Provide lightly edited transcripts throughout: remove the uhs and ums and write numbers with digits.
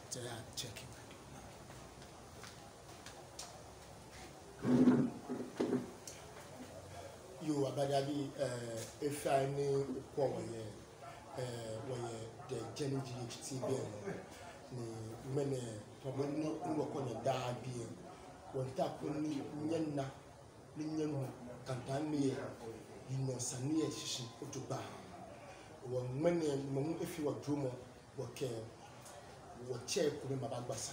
So yeah, check it. You abadabi if I knew what the Jenny GHT ni mene pamoni ngoko ne da bi won ta kunni nyenna ni nyenu kantami yino sani e shishi otuba won mene mo efi wa drumo wo che kuni mabagbasa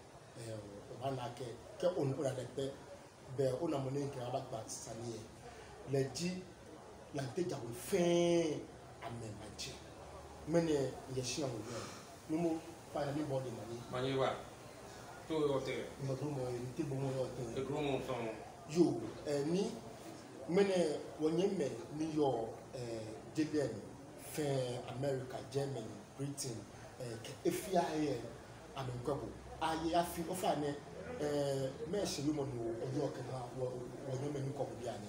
wana ke on ora de be ona mo ne nke abagbasa ni leji la teja we fe amemaje mene yeshia wo numo para ni body mani wa to yote mo drumo nti bo mo yote e grumo son yo ni mene wonyeme ni yo Jeden fe America, Germany, Britain efia here amenkwabo aye afi ofa ne me shelu mo no oyo kana wonyeme ni kobo bia ne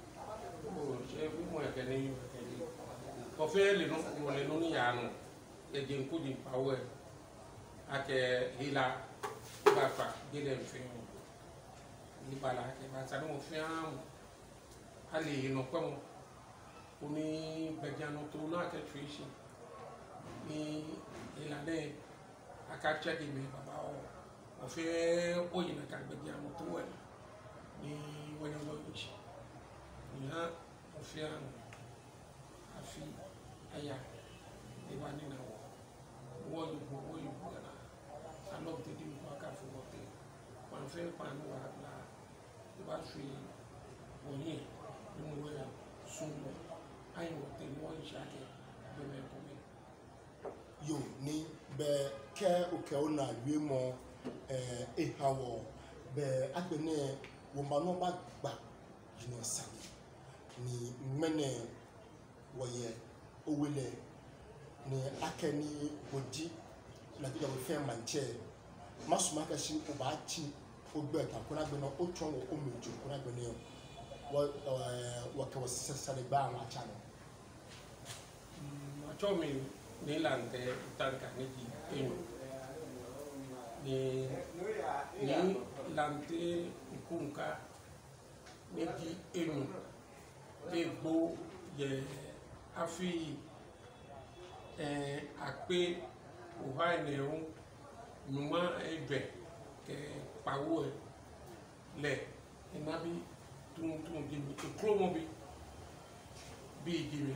o je bi mo ya kene ko fe le no ni ya no e je nko di power ake hila bafa Jeden fe ni bala ke ba sa no fe am ali no kwamo oni bejano to na ke trishi ni ilade akacha di me baba o fe oyi na ka bejano to we ni woni lo yichi ni ha o fe an afi aya ni wani na wo you na I love to do work for what they one fe pan wa la ba fi oni ni mo we sumo ayi wo te mo ishake be me ko me yo ni be ke oke ona wi mo hawo be agbene wo ma no ba gba jino sani ni mene wo ye owele ni akeni oji la bi wo fe manche masuma ka shi o ba chi o gbe ta ko na gbe no o tron o meju ko na gbe ne wo ka wo sesa de ba ma cha no Chomi ni lante tanka ni eno ni lante kunka ni eno egbo ye afi ape oha ene numa ebe ke pawo le enabi tun gimi ekromo bi gimi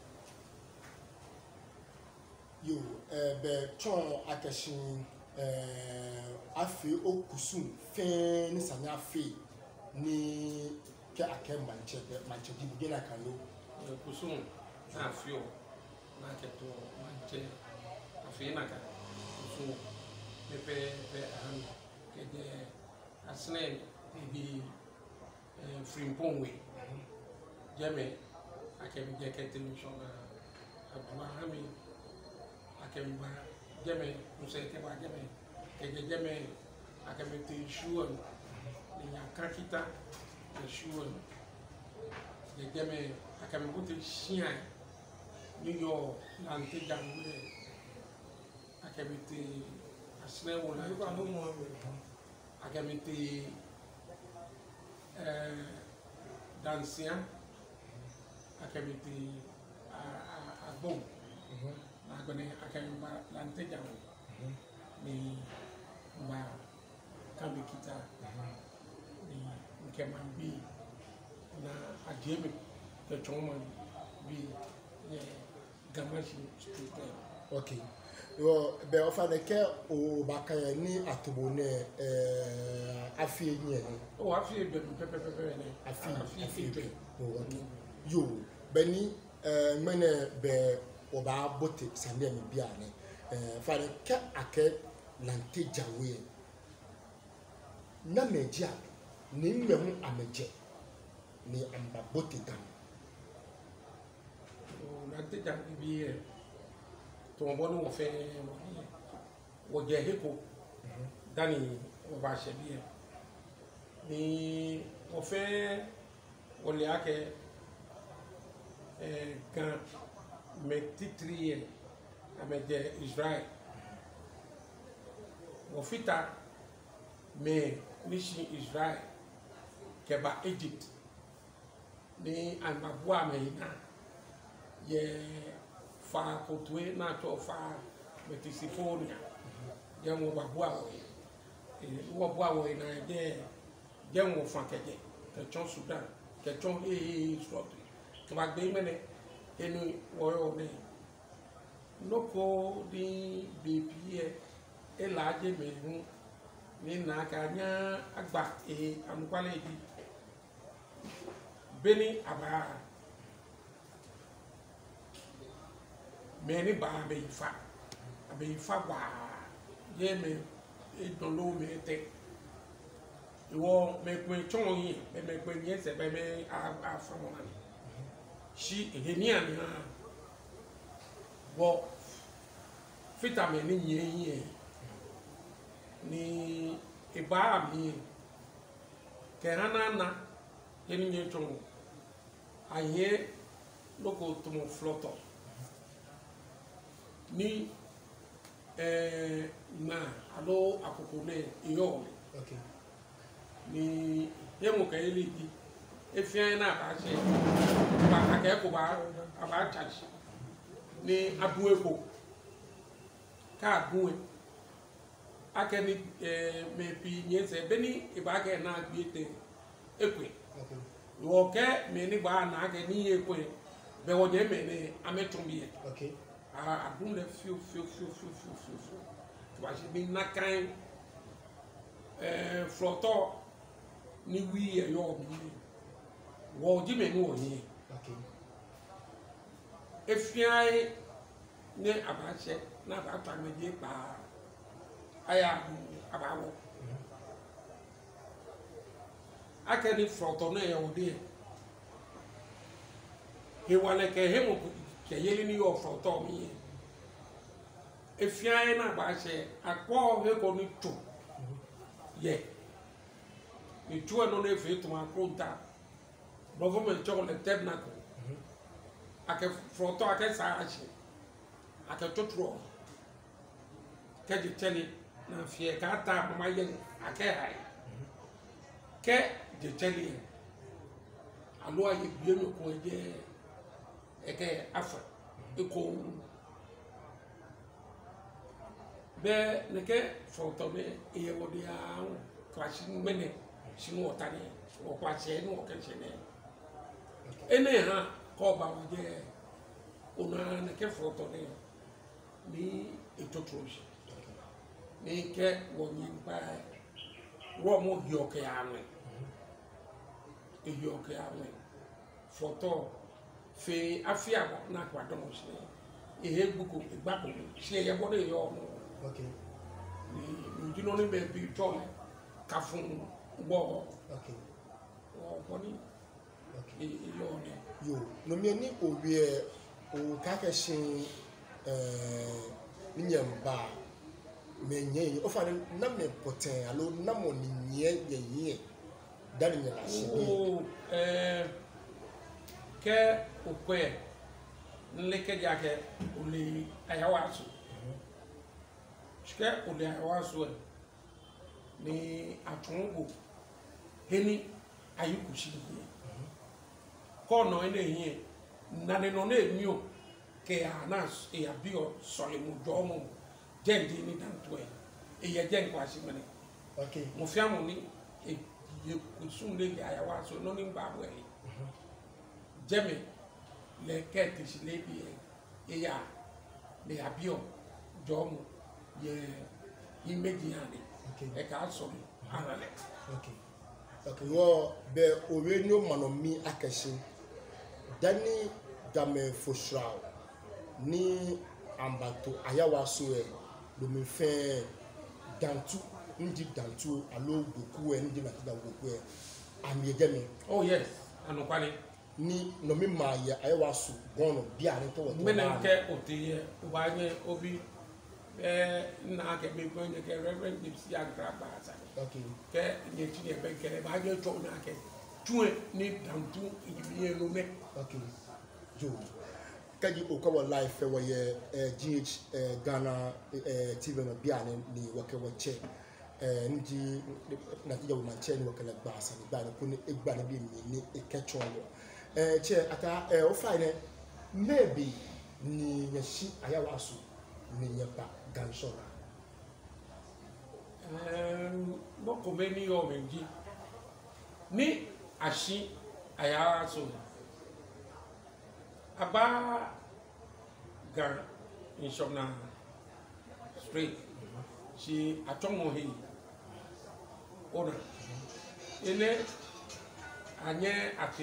yo be chon akeshin afi okusun fe ni sanya afi ni ke ake manche di bugena kalo kusun na afio na keto manche afi na ka kusun pepe an ke de asne bi frimpongwe jeme akemi je ke television abdulahami akemba jeme museke ba jeme ke jeme akemete shuon ni akakita de shuon de jeme akembote shia ni yo lante jamwe akemete asne wona akemete dansia akemete agbon agone akemba lante jamu ni ba kabikita ni nkemambi na ajeme ke choma bi gamashi street okay yo be ofa ne ke o bakaya ni atobo ne afi yin o afi be pepe ne afi be okay yo beni mene be oba bote sande mi bia ne fa ne ke ake lante jawe na meji a ni mehu ameje ni amba bote dam o lante jawe bi to won wo fe wo je heko dani wo ba se bi ni wo fe wo le ake kan me titri ameje Israel Wofita me mission Israel keba Egypt ni anabua me ina ye fa kotwe na to fa Metisifonia ye mo babua wo boa wo ina ye mo fa keje ke chon Sudan ke chon slot ke ba gbe mene enu wo yo ne noko di bpie elaje me hu ni na ka nya agba anukwale di beni aba meni ba be ifa wa ye me edolo me te iwo me pe chon yin me pe yin se be me afa mo na shi ehenia ni ha wo vitamin ni yin ni iba mi kerana yeni nyeto aye loko tomo floto ni na alo akokole iyo okay ni yemo kayeli di efia na ba se ba akeko ba aba charge ni abueko ka abuwe akeni mepi nyese beni ibage na agbiete ekwe wo ke me ni ba na ageni ekwe be wo je me ni ametumbi okay adun le fiu to ba se bi na kan floto ni wi e yo mi wo ji me ni wo yin okay efiai ne abache na ba ta me je pa aya abawo akeni floto na e odi he wale ke he mo ke yeli ni yo floto mi efiai na ba se akpo he ko ni tu ye ni tu no ne fe to ma konta bovo me cho le tabernacle ake floto ake sa ache ake totro ke di tele na fie ka ta ma yen ake hai ke di tele alo aye bie no ko je eke afa eko be ne ke foto me e wodi a kwashi mene sinu otani o kwache no ke chene ene ha ko ba je ona ne ke foto ne ni etotroshi ni ke woni ba wo mo hioke ame hioke ame foto fe afia na kwa don se ehe gbuko igbako se ye bodo yo no okay ni jino ni be bi to ka fun wo okay o boni okay yo ne yo no me ni owie o ka ke shin nyamba menye o fa na me poten alo na mo ni nye ye dan nye la o ke o kwe nleke jake uli ayawasu shike uli ayawasu ni atungo heni ayukushi ko no ene yin na ne no na emiyo ke anas e abio solimu jomo jendi ni dantwe e ye jen kwasi mene okay mo fiamu ni e ye kusunle ya ayawasu no ni babwe jeme le kete silebi e ya le abio jomo ye imediane okay e ka so anale okay okay wo be owe no manomi akashi dani game foshrao ni ambato ayawaso e do me fe dantu ndi dantu alo goku e ndi na da goku e amiegemi oh yes anokwale ni no me ma ya ayawaso gono bia ne to wo menenke otiye ubanye obi na ke be ko ne ke reverend dipsi agraba sa okay ke ne ti ne be kere ba je to na ke tuwe ni dantu ibi no me okay jo kaji okawa live wa ye GH Ghana TV no bia ni wakawa che nji na tija wo manche ni wakala basa ni ba ko ni egba ni bi ni ekecholo che ata o fine maybe ni yashi ayawaso ni nyapa gansora boko meni o menji ni ashi ayawaso aba gan inshona straight she atomo he ona ele anye ati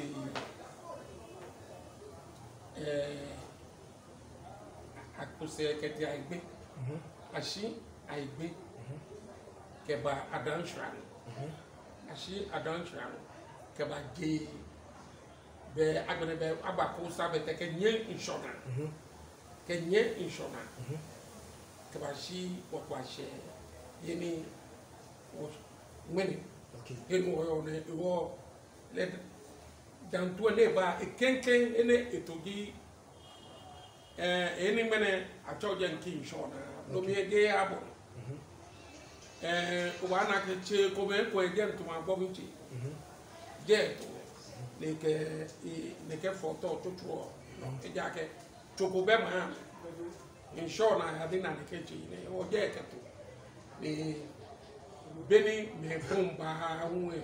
akuse keti aigbe ashi aigbe keba adanshran ashi adanshran keba ge be agbene be abako sabe te kenye inshona kenye inshona keba shi wakwashe yeni mweni enu oyo ne wo le dantu le ba ekenken ene etogi eni mene achoje nki inshona no mi ege abo o ba na ke che ko be ko ege ntu ma gbo nti je to le ke foto to tro no e ja ke choko be ma inshona ya dina ne ke chi ne o je ke to ni beni me bomba unwe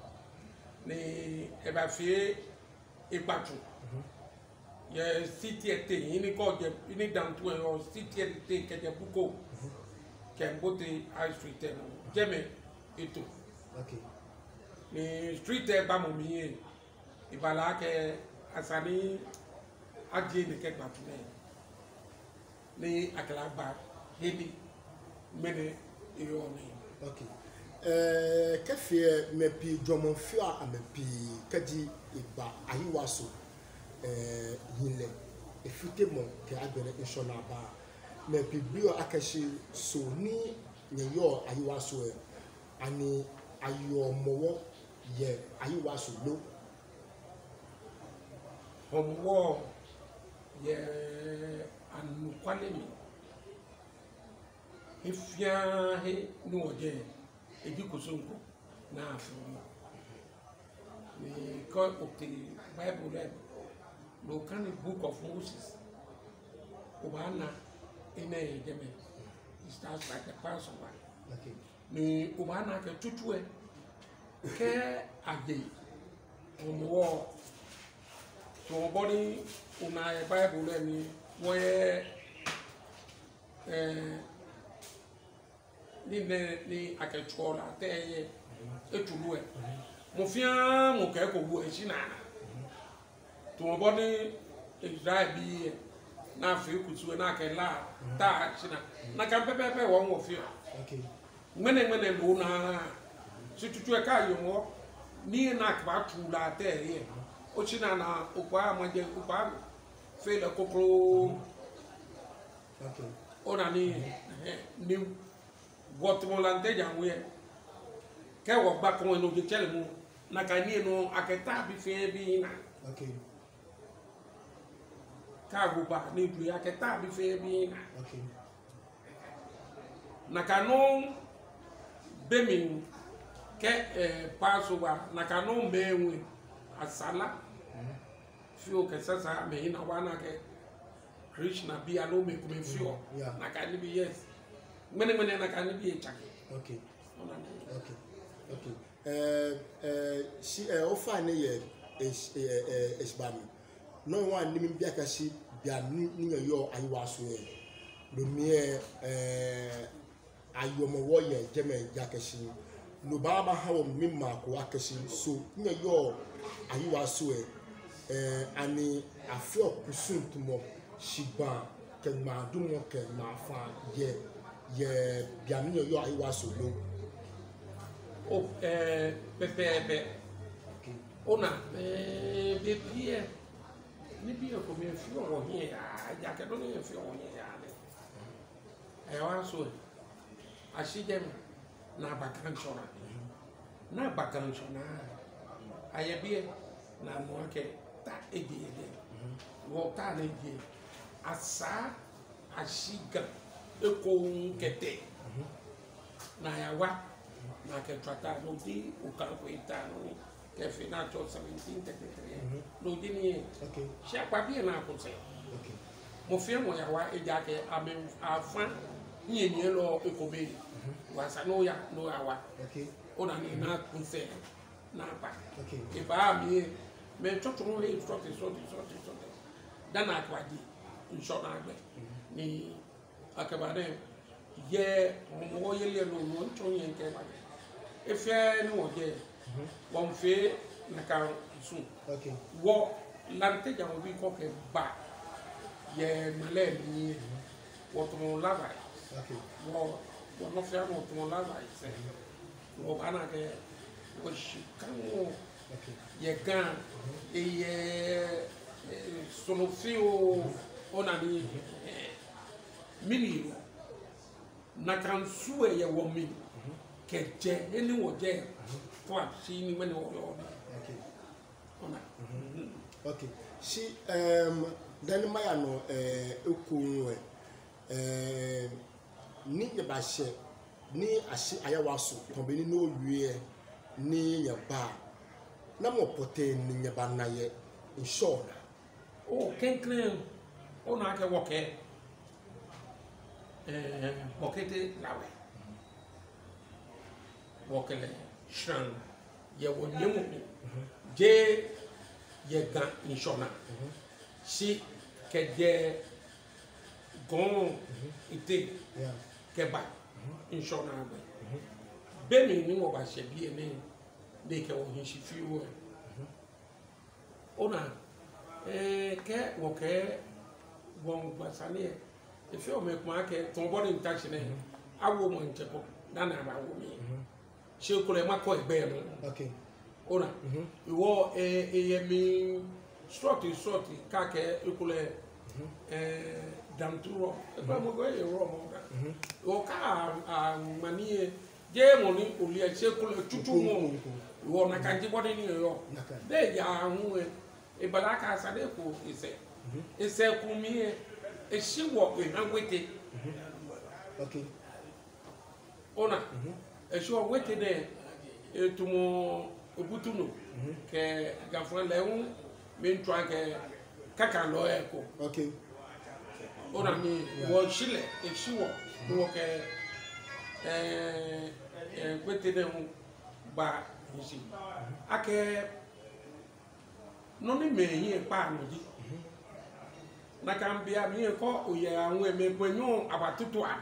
ni eba fie ipatu ye city ete ini ko je ini dantu e o city ete ke je buko ke mbote high street e jeme eto okay ni street e ba mo mi ibala ke asani aje ni ke gbatu ni akala ba heli mene iyo ni okay kefie mepi dwomonfio a mepi kaji iba ayiwaso yinle efutemo ke agbere inshona ba mepi bio akashi so ni nyeyo ayiwaso ani ayo mowo ye ayiwaso lo homo ye anu kwalemi ifia he no oje ebi kusonko na afu ni ko okti bible no kan book of Moses obana ina ejeme it starts like the Passover okay ni obana ke tutue ke age omo so body una bible ni wo ni akechora teye etulu mo fia mo ke ko bu echina to body Israel bi na fi kutu na ke la ta china na kan pepepe wo mo fia okay mene lo na situtu e ka yo mo ni na ka tu la teye o china na okwa amaje okwa fe le kokro okay ona ni Guatemala janwe ke wo gba kon eno je chele mu na ka ni eno aketa bi fe bi na okay ka go ba ni du aketa bi fe bi na okay na ka no bemin ke Passover na ka no mewe asala fio ke sasa me ina wana ke Krishna bi alo me kuma fio na ka ni bi yes mene na ka ni bi echake okay okay okay si o fa ne ye esbami no one ni bia ka si bia ni yo ayiwaso e lo mi ayomo wo ye jeme jakesi no baba ha wo mi ma ko akesi so ni yo ayiwaso e ani afio kusuntumo shiba ke ma dumo ke ma fa ye bia mi yo ayiwaso lo o pepe ona bebie ni bi ko me fio wo hin ya ke do ni fio wo hin ya ne wa so ashijem na bakanchona na bakanchona ayebie na mo ke ta ege wo ta na ege asa ashiga eko nkete na yawa na ke trata no di o campo itano que final 1733 no di ni okay sha pa bi na ko se okay mo fi mo yawa e ja ke amen afan ni lo eko be wa sa no ya no yawa okay ona ni na ko se na pa okay e ba mi me chocho e so dana akwaji inshona agbe ni akabane ye mo ye le no no ncho yen ke ba e fe ni wo je won fe na ka sun okay wo lante ja wo bi ko ke ba ye male ni wo to mo lava okay wo no fe mo to mo lava se wo ana ke wo shi kan wo okay ye gan e ye sono fio ona ni mini na kan suwe ye wo mi keje eni wo je to si ni mene wo yo okay ona okay si dan maya no eku ni ye ba hye ni ahye ayawa so tombeni no wie ni ye ba na mo pote ni ye ba na ye insure o kenkren ona ke woke bokete lawe wokele shan ye wo nyemu je ye gan inshona si ke je gon ite yeah ke ba inshona ba be mi ni mo ba se bi ene de ke wo hin si fi wo ona ke woke won gbasane e fi o me kuma ke ton body intaction e awo mo nte ko dana ba wo mi se ko le ma ko egbe no okay ona iwo ye mi short ka ke ikule damturo e ba mo go e ro mo ga o ka manie je mo ni oli e se ko le tutu mo iwo na kan ji body ni yo de ya hu e balaka sa de ko ise ku mi e si wo e na wete okay ona e si wo wete de e tumo obutuno ke gafran lewu min twa ke kaka lo e ko okay ona mi wo chile e si wo ke wete de mu ba nsi ake no ni me yin pa no di na kan bia mi ko oye awon eme gbenyu abatutu a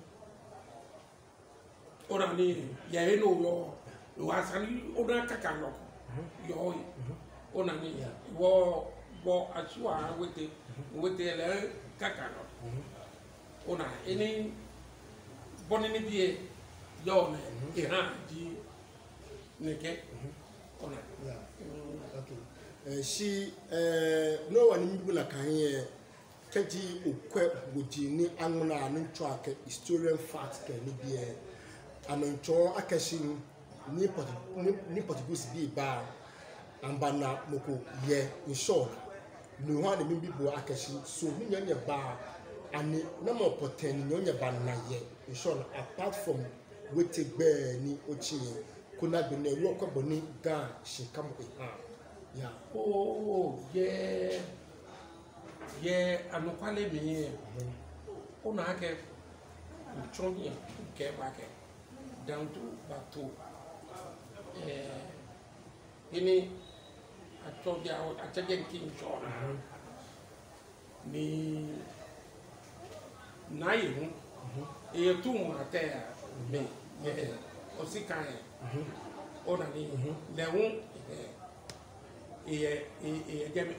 ona ni ye no yo wa sani ona kaka lo yo ona ni wo asua wete le kaka lo ona eni boni ni bie yo ne e ha di neke ona yeah okay si no one mbi na kan ye kaji okwa wodi ni anwona no ntwa ka historian fact ka ni bie anoncho akashi ni Portuguese bi ba amba na moko ye insure no one mbi bo akashi so ni nyanya ba ani na mo poten ni nyanya ba na ye insure apart from wete gbe ni ochi kuna be na lo kwa boni ga shikam yeah oh ye anukwale mi ona ake chonye ke ba ke down to bato ini achoje king chona ni nairu e tu mate me osika ona ni lewun e gemi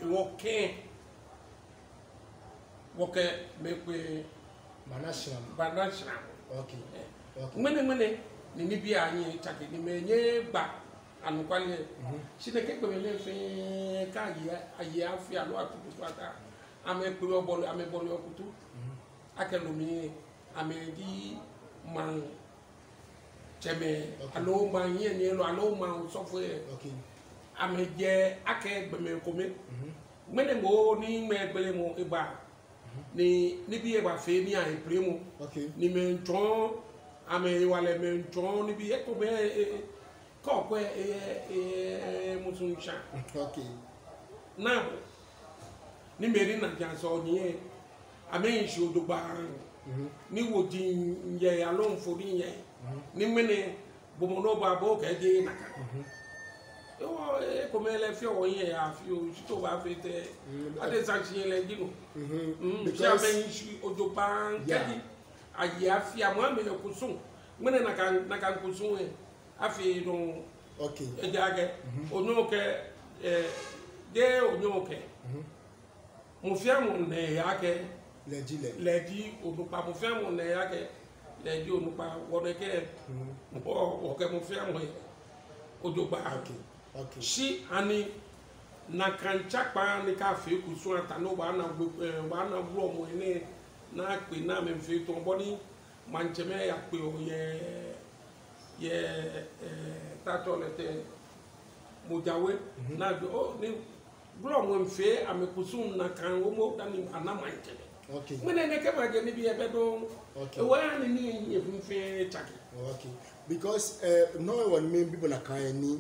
woke mekwe banashram okay mene ni bi anyi take ni menye gba anukwale sine kekwe le fe ka aye afia lo atutu ata ame pere obolo ame bolo okutu akelomi ame di man cheme alo man ye ni lo alo man sofo okay ame je ake gbeme kome mene mo ni me gbele mo igba ni bi e ba fe ni a primo ni menton ame wale menton ni bi e ko be ko ko musuncha na ni meri na janso ni e ame nshi odogba ni wo di ye alon fori ye ni mene bomono ba bo ke de na ka yo e ko mele fi o ye a fi o to ba fe te ade sanchi le gino because ame nshi odogba ke aye afia mo ame kusun mene na kan kusun e afi no e jage onyo ke de onyo ke mo fia mo ne ya ke ledi onupa mo fia mo ne ya ke ledi onupa wona ke o ke mo fia mo odogba si ani na kanchapa ni ka fe kusun ata no ba na bro mo ni na pe na me fe to boni mancheme ya pe o ye tato lete mojawe na o ni bro mo mfe amekusun na kan wo mo dani ana mancheme mene ne ke ma je ni bi e be do e wa ni e mfe chake because no one me people na kan ni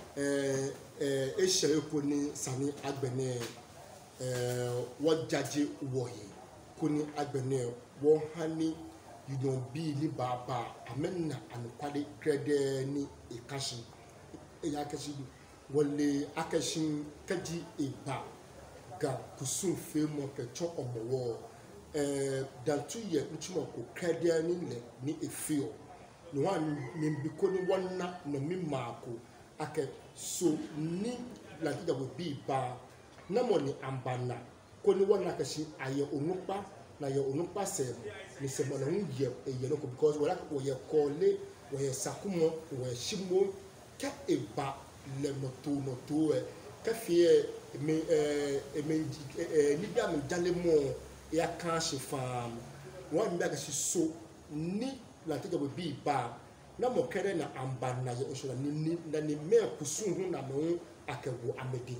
e share ko ni sani agbene wo jaje wo yi ko ni agbene wo hani you don't be ni baba amenna ankwade krede ni ekashi ya kashi wole akashi kaji eba ga kusun fe mo ke cho omowo dan tu ye ntuma ko krede ni le ni efio no wan mi biko ni wonna no mi maako ake so ni la ti da wo bi ba na mo ni ambana ko ni wonna kashi aye onupa na ye onupa se ni se mo na ye no because wala ko ye kole wo ye sakumo wo ye shimo ka eba le no to ka fie me ni bia me dale mo ya kan she fam won bia ka so ni la te go bi ba na mo kere na amba na ye osho ni na ni me kusun hu na mo akawo amedi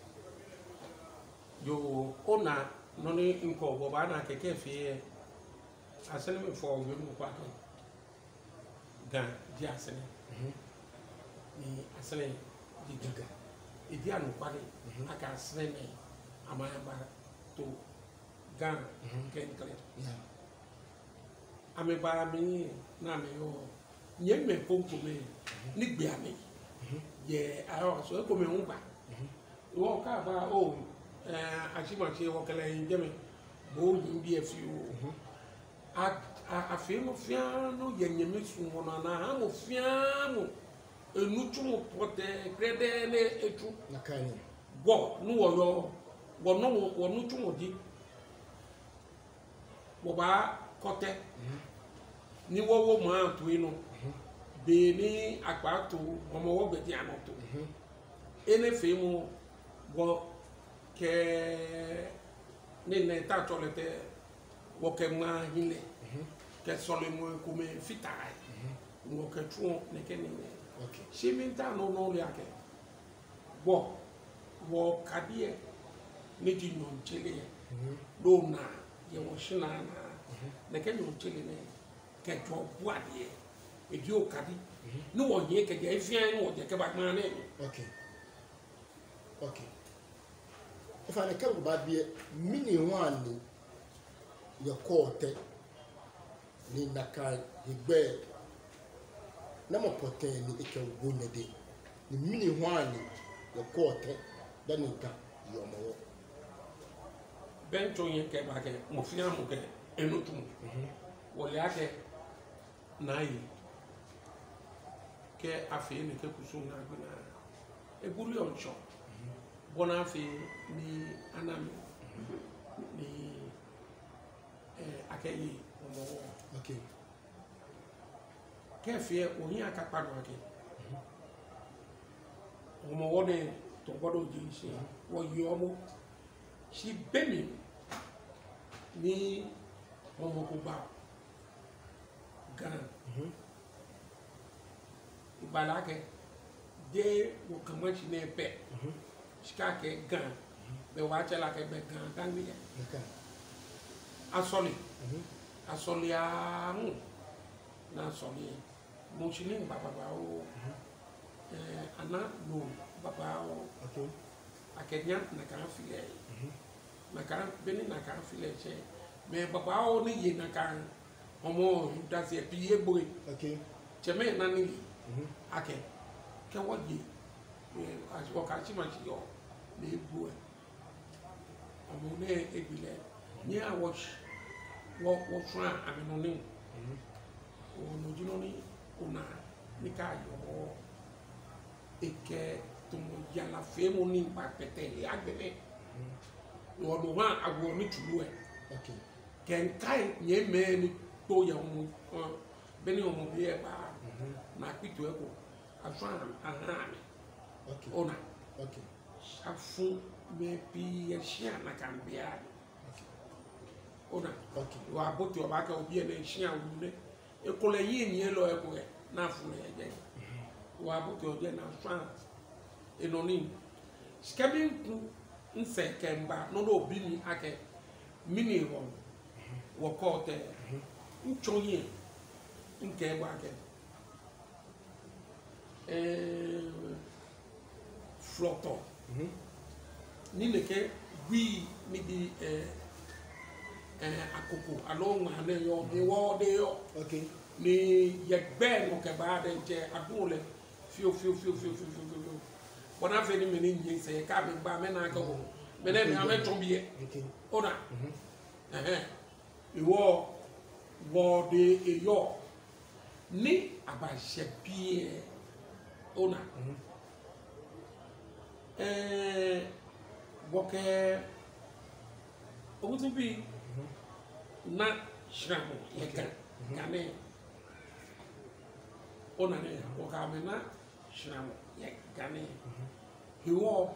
yo ona no ni nko bo ba na keke fie asele me fo we mu kwa ga di asele ni asele di diga idi anu kwale aka asele me amaya ba to ga ken kale ame ba mi na me yo nye me pompo me ni gbe ame ye ayo so ko me hu ba wo ka ba o achima che wo kala njeme bo yimbi afiu afie mo fiano ye nyeme su wona na ha mo fiamo enutu mo pote krede ne etu nakani wo nu wo yo wo no wo nutu mo di wo ba kote ni wo mo atu inu be ni apato omo wo gbe di anoto ene fe mo wo ke ni ne ta tolete wo ke ma hile ke sole mo ko me fitai wo ke tu ne ke ni shiminta no le ake wo kadie ni di non chele do na ye wo shina na ne ke non chele ne ke jo buadie e di o kadi ni wo ye ke je fian ni wo je ke ba ma ne if I can ba bie mini one ni ye kote ni naka igbe na mo pote ni eke wo ne de ni mini one ni ye kote da ni ga yo mo bento ye ke ba ke mo fian mo ke enutu wo le ake na yi ke afi ni ke kusu na gbina e buru oncho bona afi ni anami ni akeyi omo ke fi oyin akapa do ake omo woni to godo ji se wo yi omo si bemi ni omo ko ba gan ibalake de wo kamachi ne pe shika ke gan be wa chela ke be gan dangi asoli asoli amu na asoli mo chini baba o ana no baba o akenya na kan file na kan beni na kan file che me baba o ni ye na kan omo dase piye boy cheme na ni ake ke wodi o ka chi ma chi yo le bu omo ne ebile ni a watch wo try ameno ni o no jino ni una ni ka yo eke to mo yala fe mo ni pa pete agbele wo do wa agwo ni tulu e ken kai ye me ni to ya mo beni o mo bi e ba na pitu e ko afan aha ona afu me bi e shia na kan bia ona wa botu o ba ka obi e na shia wu ne e ko le yi ni e lo e ko e na afu le je wa botu o je na afan enoni skabin ku nse kemba no do bi ni ake mini wo ko te nchoye nke gba ke floto ni leke wi ni di akoko alonga ne yo ni wo de yo ni yegbe no ke ba de je adun fio bona fe ni me ni yin se ka me ba me na ka wo me ne me ame tombie ona iwo wo de eyo ni abahye bie ona woke ogutu bi na shramo yeka gane ona ne woka me na shramo yekane hiwo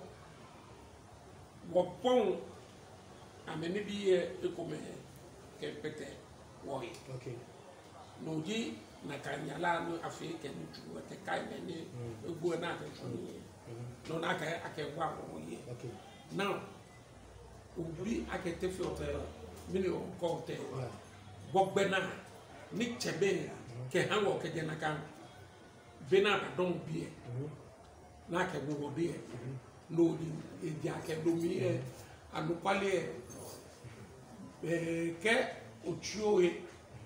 wopon ameni bi ekome kepete woi no ji na kanyala no afrika ni tu te kai ni egbu na te tuni no na ka ake wa wo ye now obi ake te fi hotel mini o ko hotel gbogbe na ni chebe ke hanwo ke je na kan bena ba don bi na ke wo bi no di e di ake do mi anu kwale ke ochuo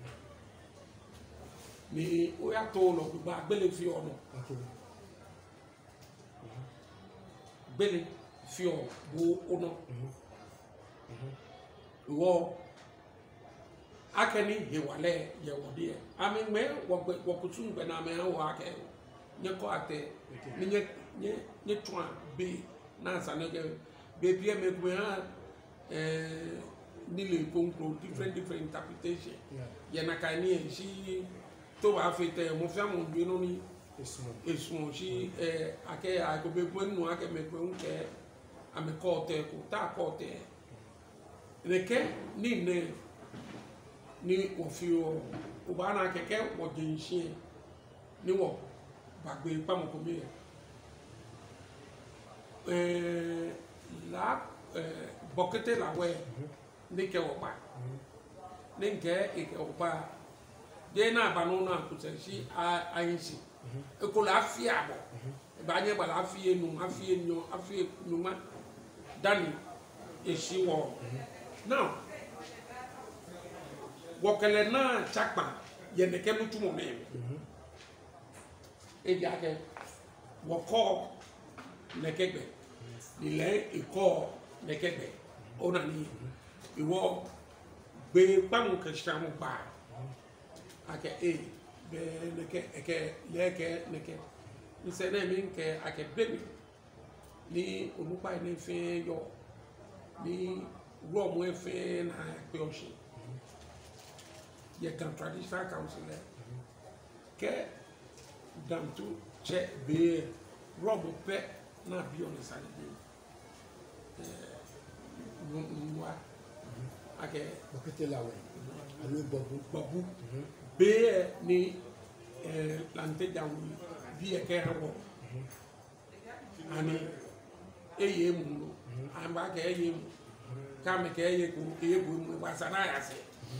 ni o ya to lo gba gbele fi ono gbele fi o bo ono wo akeni hewale ye wode ami me wo kutu gbe na me wo ake nye ko ate ni nye twa be na sanege be bia me ko ha ni le conclu different interpretation ye na ka ni si to wa fete mo fe mo du no ni esun si ake agobe gbonu ake me pe unke ame ko te ko ta ko te reke ni wo fi o ba na keke wo jinsin ni wo bagbe pa mo ko mi la bokete la we ni ke wo pa ni nke e ke wo pa de na ba no na kuta si ayinsi e ko la fi abo ba nye ba la fi enu afie nu ma dani e si wo now wokele na chakpa ye ne ke lutu mo me e ja ke woko ne kegbe ile iko ne kegbe ona ni iwo gbe pamu ke shamu ba ake be ne ke eke leke ne ke nse na mi nke ake baby ni olupa ni fe yo ni ro mo fe na pe o se ye kan traditional council ke dam tu che be ro mo pe na bi on sale be wa ake bokete la we alo babu be ni plante dawu bi e ke hawo ani eye mu amba ke eye mu kame ke ye bu mu ba sana ya se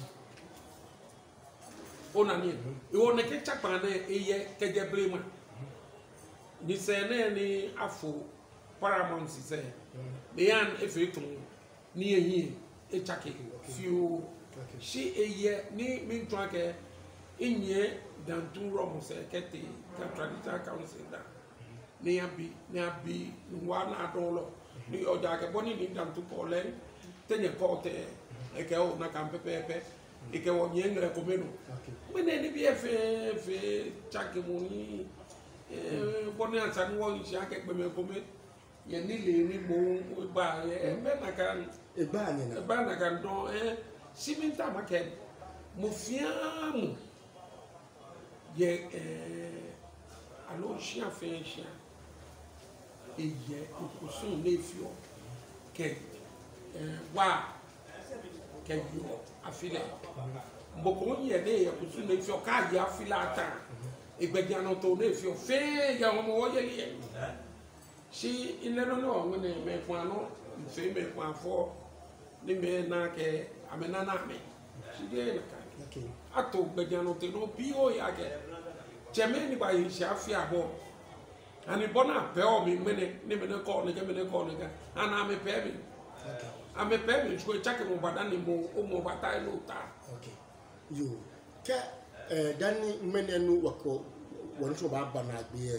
ona ni e wona ke chakpa na eye ke je brema ni se na ni afo paramount se me yan efetu ni eyi e chake fiu shi eye ni mi twa ke inye dantu romo se kete ka traditional council da ni abi wa na dolo ni oja ke boni ni dantu pole tenye kote e ke o na kan pepe e ke wo nyengre ko menu mene ni bi fe chake mo ni boni ansan wo isi ake pe me ko me ye ni le ni mo ba e be na kan e ba na kan don siminta make mo fiamu ye alo chia fe chia eye okusun le fio ke wa ke yo afile mboko ye le ye okusun le fio ka ya afila ata igbeja no to le fio fe ya mo wo ye le si ile no ngene me fun ano fe me fun afo ni me na ke amena na me si de na ka ato igbeja no te no bi o ya ke cheme ni ba yi si afia bo ani bona pe o mi mene ni mene ko ni ga ana me pe mi ame pe mi so chake mo badani mo o mo batai no ta yo ke dani mene nu wako won so ba bana gbe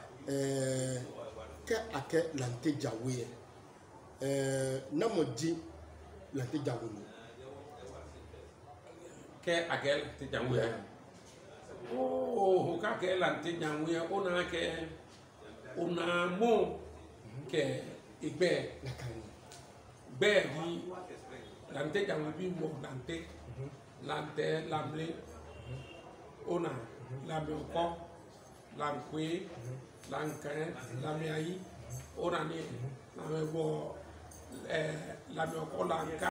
ke ake lante jawe na mo di lante jawe ke ake lante jawe oh ka ke lante jawe ona ke ona mo ke igbe be ni lante jawe bi mo lante lamle ona lambe ko lankwe lankan lamiayi ona ni lambe bo lambe ko lanka